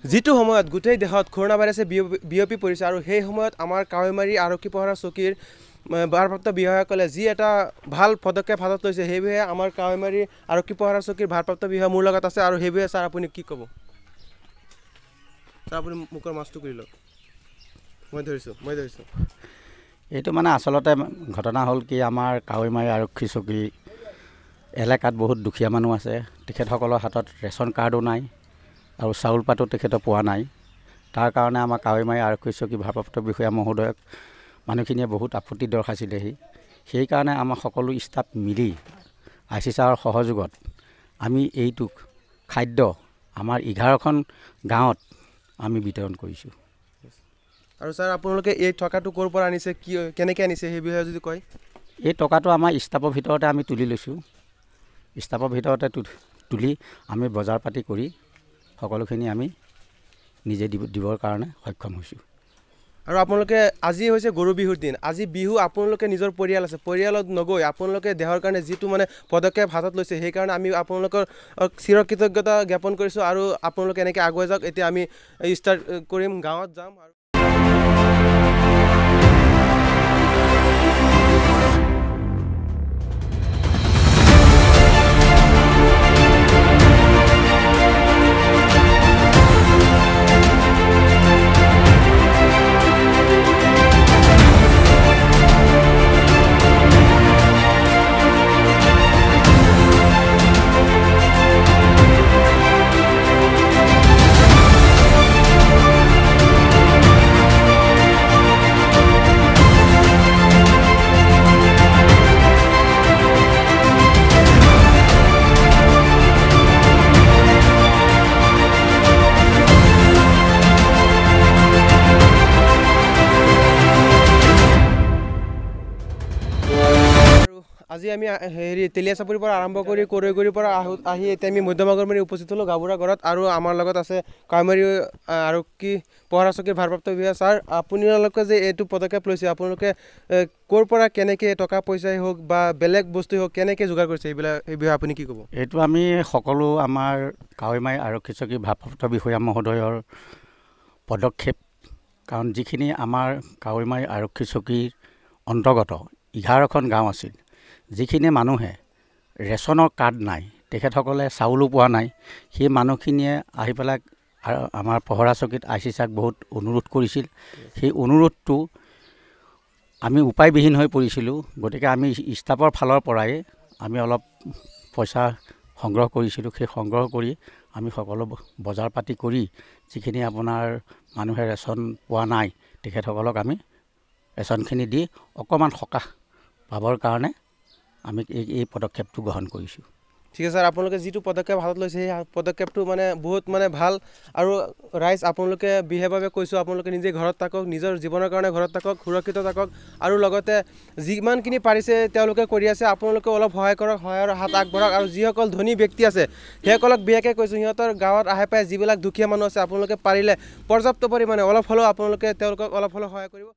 যিটো সময়ত গোটেই দেশত কৰোনা ভাইৰাছে বিয়পি পৰিছে আৰু সেই সময়ত আমাৰ কাৱৈমাৰী আৰক্ষী পহৰা চকীৰ ভাৰপ্ৰাপ্ত বিষয়াসকলে যি এটা ভাল পদক্ষেপ হাতত লৈছে সেই বিষয়ে আমাৰ কাৱৈমাৰী আৰক্ষী পহৰা চকীৰ ভাৰপ্ৰাপ্ত বিষয়া মোৰ লগত আছে আৰু সেই বিষয়ে ছাৰ আপুনি কি ক'ব? ছাৰ আপুনি মুখৰ মাছটো কৰি লওক। মই ধৰিছোঁ এইটো মানে আচলতে ঘটনা হ'ল কি আমাৰ কাৱৈমাৰী আৰক্ষী চকী এলেকাত বহুত দুখীয়া মানুহ আছে। তেখেতসকলৰ হাতত ৰেচন কাৰ্ডো নাই আৰু চাউল পাতো তেখেতে পোৱা নাই। তাৰ কাৰণে আমাৰ কাৱৈমাৰী আৰক্ষী চকী ভাৰপ্ৰাপ্ত বিষয়া মহোদয়ক মানুহখিনিয়ে বহুত আপত্তি দৰ্শাইছে দিলেহি। সেইকাৰণে আমাৰ সকলো ষ্টাফ মিলি IC ছাৰৰ সহযোগত আমি এইটোক খাদ্য আমাৰ 11খন গাঁৱত আমি বিতৰণ কৰিছোঁ। আৰু ছাৰ আপোনালোকে এই টকাটো ক'ৰ পৰা আনিছে, কেনেকৈ আনিছে সেই বিষয়ে যদি কয়? এই টকাটো আমাৰ ষ্টাফৰ ভিতৰতে আমি তুলি লৈছোঁ। ষ্টাফৰ ভিতৰতে তুলি আমি বজাৰ পাতি কৰি সকলোখিনি আমি নিজে দিবৰ কাৰণে সক্ষম হৈছোঁ। আৰু আপোনালোকে আজি হৈছে গৰু বিহুৰ দিন। আজি বিহু, আপোনালোকে নিজৰ পৰিয়াল আছে, পৰিয়ালত নগৈ আপোনালোকে দেহৰ কাৰণে যিটো মানে পদক্ষেপ হাতত লৈছে সেইকাৰণে আমি আপোনালোকৰ চিৰকৃতজ্ঞতা জ্ঞাপন কৰিছোঁ। আৰু আপোনালোকে এনেকৈ আগুৱাই যাওক। এতিয়া আমি ষ্টাৰ্ট কৰিম, গাঁৱত যাম আৰু আজি আমি তেলিয়াচাপৰিৰ পৰা আৰম্ভ কৰি কৰৈগুৰিৰ পৰা আহি এতিয়া আমি মধ্যমাগৰমাৰী উপস্থিত হ'লোঁ গাঁৱবুঢ়া ঘৰত। আৰু আমাৰ লগত আছে কাৱৈমাৰী আৰক্ষী পহৰা চকীৰ ভাৰপ্ৰাপ্ত বিষয়া। ছাৰ, আপোনালোকে যে এইটো পদক্ষেপ লৈছে, আপোনালোকে ক'ৰ পৰা কেনেকৈ টকা পইচাই হওক বা বেলেগ বস্তুৱেই হওক কেনেকৈ যোগাৰ কৰিছে এই বিষয়ে আপুনি কি ক'ব? এইটো আমি সকলো আমাৰ কাৱৈমাৰী আৰক্ষী চকী ভাৰপ্ৰাপ্ত বিষয়া মহোদয়ৰ পদক্ষেপ। কাৰণ যিখিনি আমাৰ কাৱৈমাৰী আৰক্ষী চকীৰ অন্তৰ্গত 11খন গাঁও আছিল, যিখিনি মানুহে ৰেচনৰ কাৰ্ড নাই, তেখেতসকলে চাউলো পোৱা নাই, সেই মানুহখিনিয়ে আহি পেলাই আমাৰ পহৰা চকীত IC ছাৰক বহুত অনুৰোধ কৰিছিল। সেই অনুৰোধটো আমি উপায়বিহীন হৈ পৰিছিলোঁ। গতিকে আমি ষ্টাফৰ ফালৰ পৰাই আমি অলপ পইচা সংগ্ৰহ কৰিছিলোঁ। সেই সংগ্ৰহ কৰি আমি সকলো বজাৰ পাতি কৰি যিখিনি আপোনাৰ মানুহে ৰেচন পোৱা নাই তেখেতসকলক আমি ৰেচনখিনি দি অকণমান সকাহ পাবৰ কাৰণে আমি এই পদক্ষেপটো গ্ৰহণ কৰিছোঁ। ঠিক আছে ছাৰ, আপোনালোকে যিটো পদক্ষেপ হাতত লৈছে সেই পদক্ষেপটো বহুত ভাল। আৰু ৰাইজ, আপোনালোকে বিশেষভাৱে কৈছোঁ, আপোনালোকে নিজে ঘৰত থাকক, নিজৰ জীৱনৰ কাৰণে ঘৰত থাকক, সুৰক্ষিত থাকক। আৰু লগতে যিমানখিনি পাৰিছে তেওঁলোকে কৰি আছে, আপোনালোকে অলপ সহায় কৰক, সহায়ৰ হাত আগবঢ়াওক। আৰু যিসকল ধনী ব্যক্তি আছে সেইসকলক বিশেষকৈ কৈছোঁ, সিহঁতৰ গাঁৱত আহে পায় যিবিলাক দুখীয়া মানুহ আছে, আপোনালোকে পাৰিলে পৰ্যাপ্ত পৰিমাণে অলপ হ'লেও আপোনালোকে তেওঁলোকক অলপ হ'লেও সহায় কৰিব।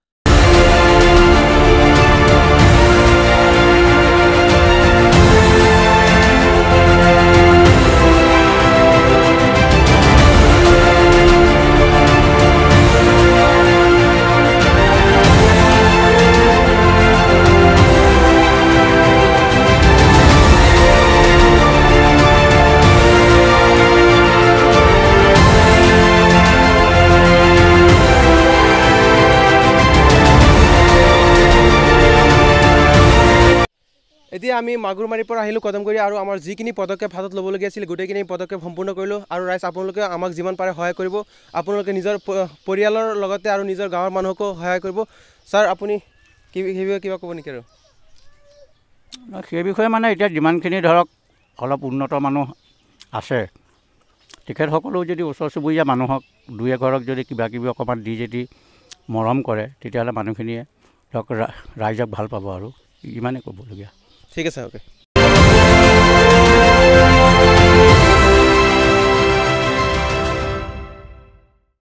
এতিয়া আমি মাগুৰমাৰীৰ পৰা আহিলোঁ কদমগুৰি, আৰু আমাৰ যিখিনি পদক্ষেপ হাতত ল'বলগীয়া আছিল গোটেইখিনি পদক্ষেপ সম্পূৰ্ণ কৰিলোঁ। আৰু ৰাইজ, আপোনালোকে আমাক যিমান পাৰে সহায় কৰিব। আপোনালোকে নিজৰ পৰিয়ালৰ লগতে আৰু নিজৰ গাঁৱৰ মানুহকো সহায় কৰিব। ছাৰ, আপুনি সেই বিষয়ে কিবা ক'ব নেকি? আৰু সেই বিষয়ে মানে এতিয়া যিমানখিনি ধৰক অলপ উন্নত মানুহ আছে, তেখেতসকলেও যদি ওচৰ চুবুৰীয়া মানুহক দুই এঘৰক যদি কিবাকিবি অকণমান দি যদি মৰম কৰে, তেতিয়াহ'লে মানুহখিনিয়ে ধৰক ৰাইজক ভাল পাব। আৰু ইমানেই ক'বলগীয়া। ঠিক আছে, অ'কে।